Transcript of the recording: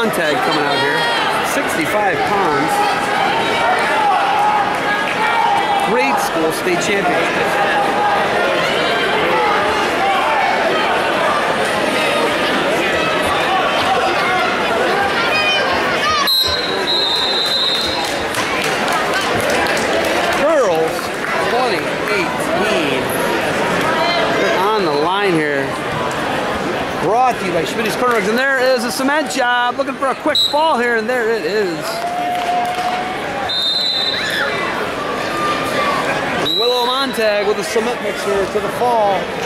Montag coming out here. 65 pounds. Grade school state championship. Brought to you by Schmitty's Corners, and there is a cement job. Looking for a quick fall here, and there it is. Willow Montag with a cement mixer to the fall.